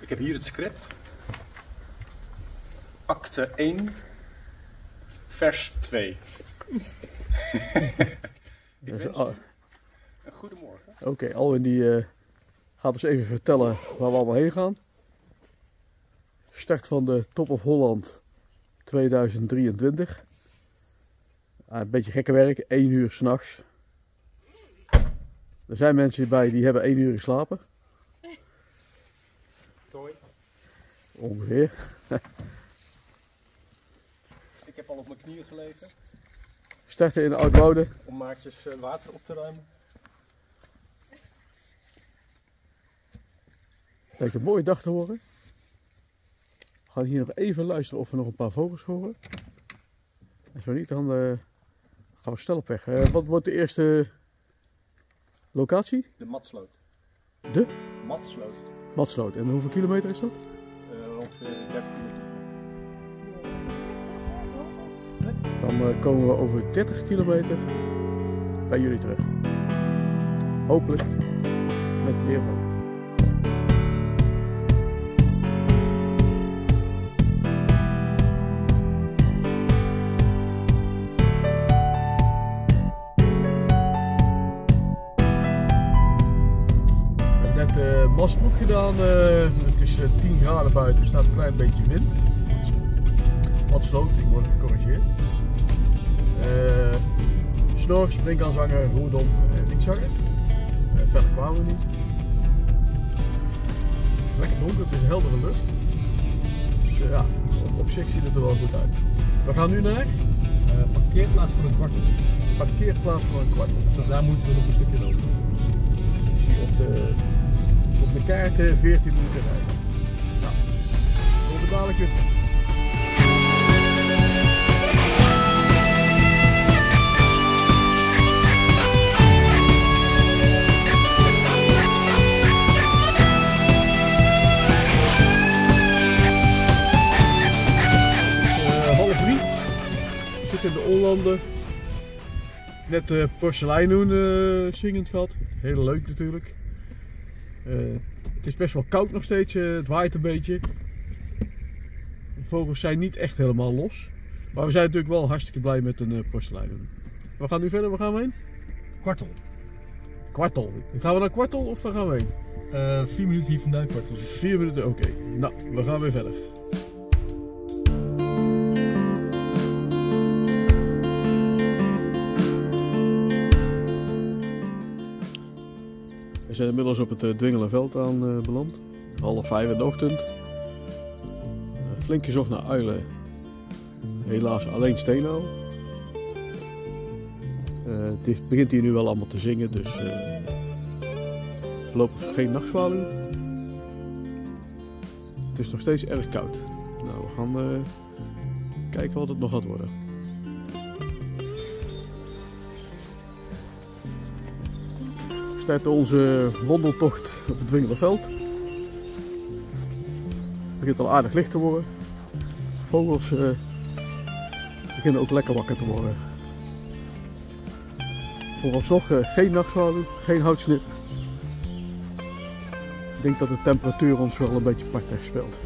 Ik heb hier het script. Acte 1, vers 2. Ik wens u een goedemorgen. Oké, Alwin die gaat ons even vertellen waar we allemaal heen gaan. Start van de Top of Holland 2023. Een beetje gekke werk, 1 uur 's nachts. Er zijn mensen bij die hebben 1 uur geslapen. Tooi. Ongeveer. Ik heb al op mijn knieën gelegen Starten in de Oudwoude. om Maartjes water op te ruimen. Lijkt een mooie dag te worden. We gaan hier nog even luisteren of we nog een paar vogels horen. En zo niet, dan gaan we snel op weg. Wat wordt de eerste locatie? De Matsloot. De? Matsloot. Matsloot. En hoeveel kilometer is dat? Ongeveer 30 minuten. Dan komen we over 30 kilometer bij jullie terug. Hopelijk met meer van. Net Masbroek gedaan, het is 10 graden buiten, er staat een klein beetje wind. Matsloot, ik word gecorrigeerd. Snor, springkaanzanger, roerdom, liedzanger. Verder kwamen we niet. Lekker donker, het is een heldere lucht. Dus ja, op zich ziet het er wel goed uit. We gaan nu naar Parkeerplaats voor een kwartel. parkeerplaats voor een kwartel. Dus daar moeten we nog een stukje lopen. Ik zie op de kaart 14 minuten rijden. Nou, we komen dadelijk weer terug. In de Ollanden. Net Porseleinoen zingend gehad. Heel leuk natuurlijk. Het is best wel koud nog steeds. Het waait een beetje. De vogels zijn niet echt helemaal los. Maar we zijn natuurlijk wel hartstikke blij met een Porseleinoen. We gaan nu verder. Waar gaan we heen? Kwartel. Kwartel. Gaan we naar Kwartel of waar gaan we heen? 4 minuten hier vandaan kwartel. 4 minuten, oké. Nou, we gaan weer verder. We zijn inmiddels op het Dwingelenveld beland. 4:30 in de ochtend. Flink gezocht naar uilen. Helaas alleen steenuil. Het begint hier nu wel allemaal te zingen, dus voorlopig geen nachtzwaluw. Het is nog steeds erg koud. Nou, we gaan kijken wat het nog gaat worden. We starten onze wandeltocht op het Dwingelenveld. Het begint al aardig licht te worden. Vogels beginnen ook lekker wakker te worden. Vooralsnog geen nachtzwaluw, geen houtsnip. Ik denk dat de temperatuur ons wel een beetje part heeft gespeeld.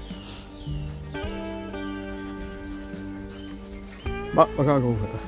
Maar we gaan gewoon verder.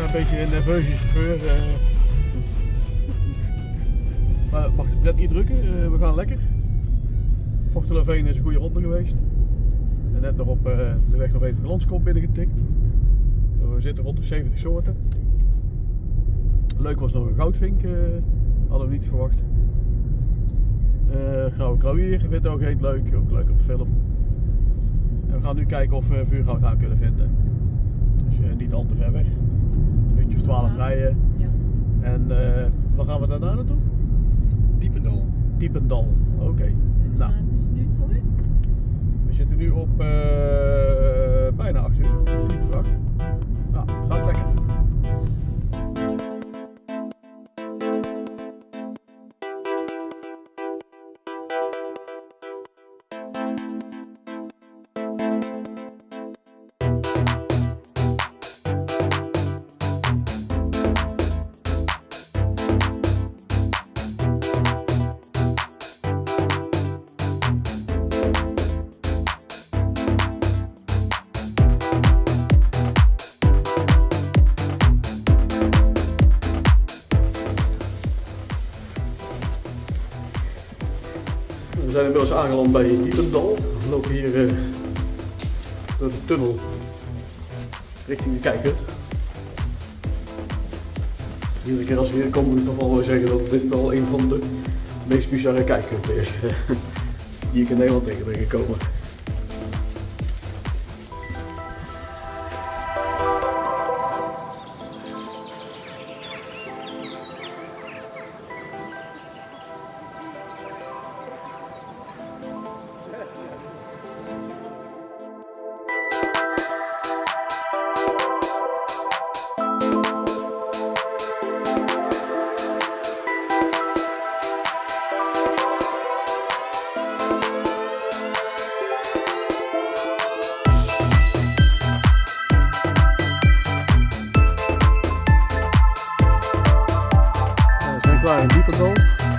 een beetje een nerveuze chauffeur. Maar het mag de pret niet drukken, we gaan lekker. Vochterlooveen is een goede ronde geweest. En net nog op de weg nog even de landskop binnengetikt. We zitten rond de 70 soorten. Leuk was nog een goudvink, hadden we niet verwacht. Grauwe klauwier, witoog heet leuk, ook leuk op de film. En we gaan nu kijken of we vuurgoud aan kunnen vinden. Dus niet al te ver weg. Een minuutje of 12 rijden. Ja. En waar gaan we daarna naartoe? Diependal. Diependal, oké. En Nou, het is nu terug. we zitten nu op bijna 8 uur, 10 voor 8. Nou, het gaat lekker. We zijn inmiddels aangeland bij Diependal. We lopen hier door de tunnel richting de kijkhut. Iedere keer als we hier komen moet ik nog wel zeggen dat dit wel een van de meest bizarre kijkhutten is die ik in Nederland tegen ben gekomen. Klaar in Diependal.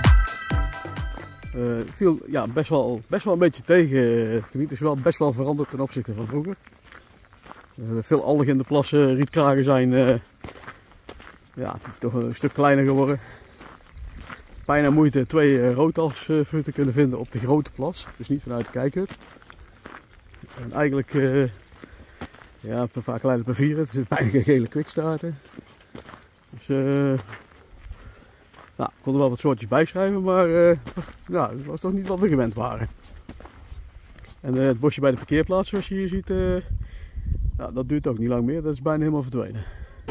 Viel ja, best wel een beetje tegen. Het gebied is wel best wel veranderd ten opzichte van vroeger. Veel algen in de plassen, rietkragen zijn ja, toch een stuk kleiner geworden. Bijna moeite 2 roodhalsvuur te kunnen vinden op de grote plas, dus niet vanuit de kijkhut. En eigenlijk ja, een paar kleine pavieren, er zit bijna geen gele kwikstaarten. Dus nou, ik kon er wel wat soortjes bijschrijven, maar ja, het was toch niet wat we gewend waren. En het bosje bij de parkeerplaats, zoals je hier ziet, ja, dat duurt ook niet lang meer, dat is bijna helemaal verdwenen.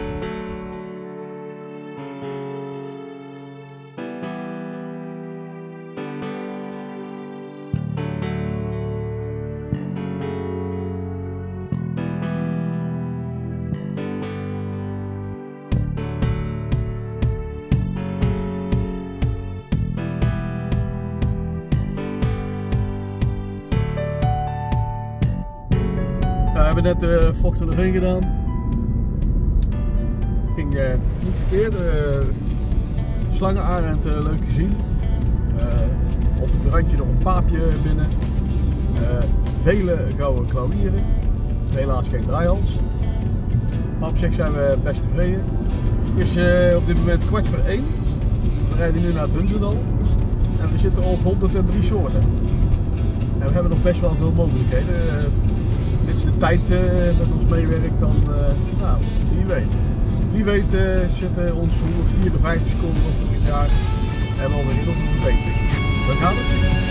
We hebben net de Vochterlooveen gedaan. Ging niet verkeerd. Slangenarend leuk gezien. Op het randje nog een paapje binnen. Vele gouden klauwieren. Helaas geen draaihals. Maar op zich zijn we best tevreden. Het is op dit moment 1:15. We rijden nu naar het Hunzendal. En we zitten op 103 soorten. En we hebben nog best wel veel mogelijkheden. Dit is de tijd met ons meewerkt, dan nou, wie weet. Wie weet zitten ons 154 seconden of het jaar en alweer in onze verbetering. We gaan het zien.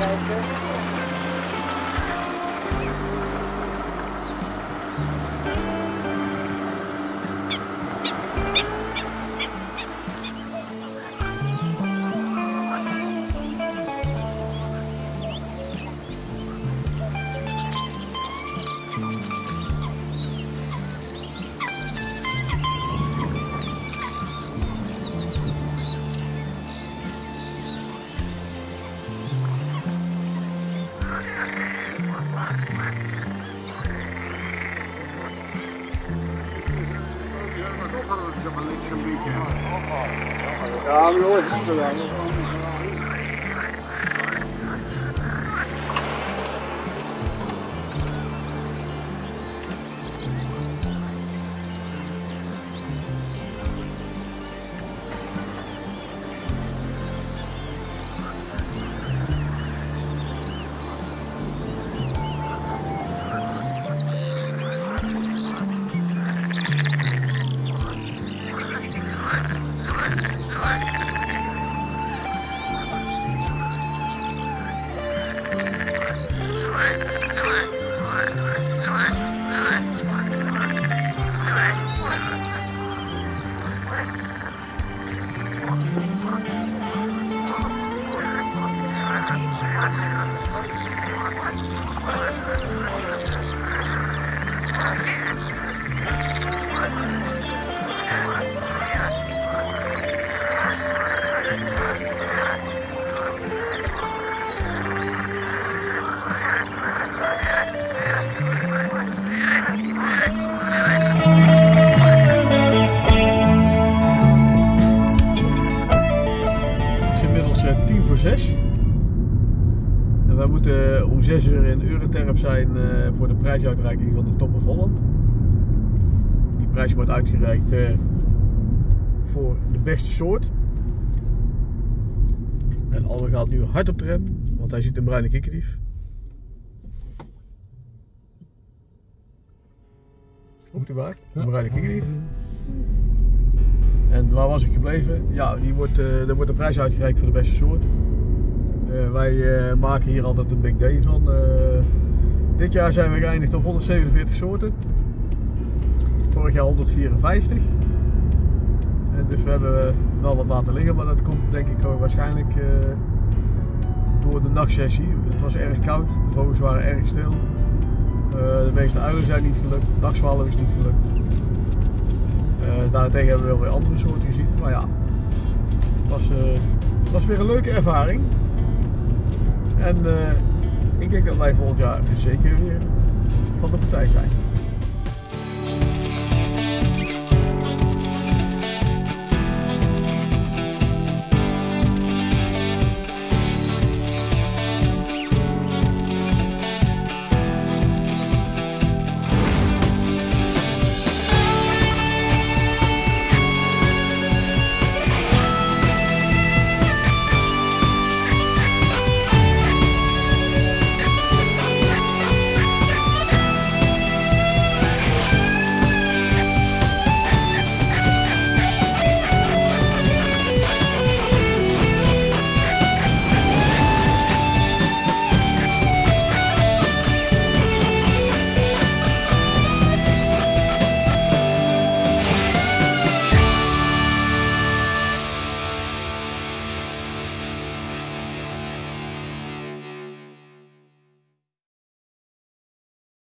Ja, maar hoor, goed gedaan. En wij moeten om 6 uur in Euroterp zijn voor de prijsuitreiking van de Top of Holland. Die prijs wordt uitgereikt voor de beste soort. En Alwe gaat nu hard op de rem, want hij ziet een bruine kikkerdief. Komt u bij? Een bruine kikkerdief. En waar was ik gebleven? Ja, er wordt een prijs uitgereikt voor de beste soort. Wij maken hier altijd een big day van. Dit jaar zijn we geëindigd op 147 soorten. Vorig jaar 154. Dus we hebben wel wat laten liggen, maar dat komt denk ik ook waarschijnlijk door de nachtsessie. Het was erg koud, de vogels waren erg stil. De meeste uilen zijn niet gelukt, de dagzwalm is niet gelukt. Daartegen hebben we wel weer andere soorten gezien, maar ja, het was weer een leuke ervaring. En ik denk dat wij volgend jaar zeker weer van de partij zijn.